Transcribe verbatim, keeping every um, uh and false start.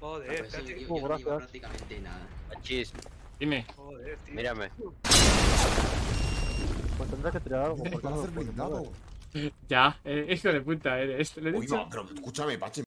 Joder, Pero sí, espérate. yo, Oh, yo no llevo gracias. prácticamente nada. Achis, Dime. Joder, tío. mírame. Pues tendrás que tirar algo. ¿Por porque qué no hacer lo puedo blindado? mover. Ya, eh, hijo de puta eres. ¿Lo he dicho? Oiga, pero escúchame, Pache.